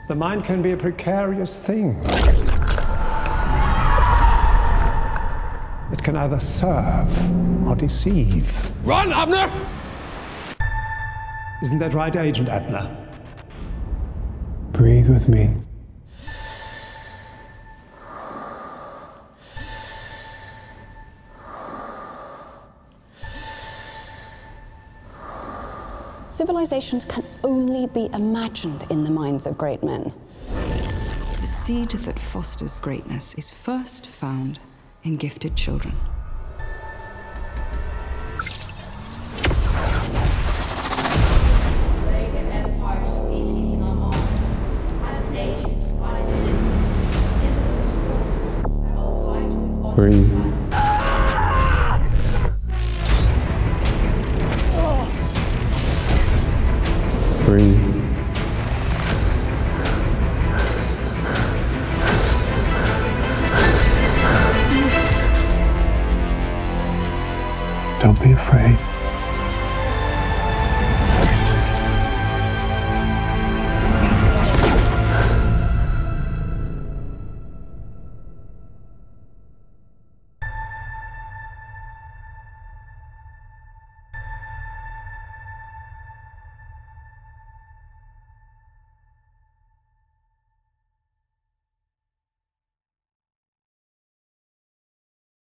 The mind can be a precarious thing. It can either serve or deceive. Run, Abner! Isn't that right, Agent Abner? Breathe with me. Civilizations can only be imagined in the minds of great men. The seed that fosters greatness is first found in gifted children. Breathe. Breathe. Don't be afraid.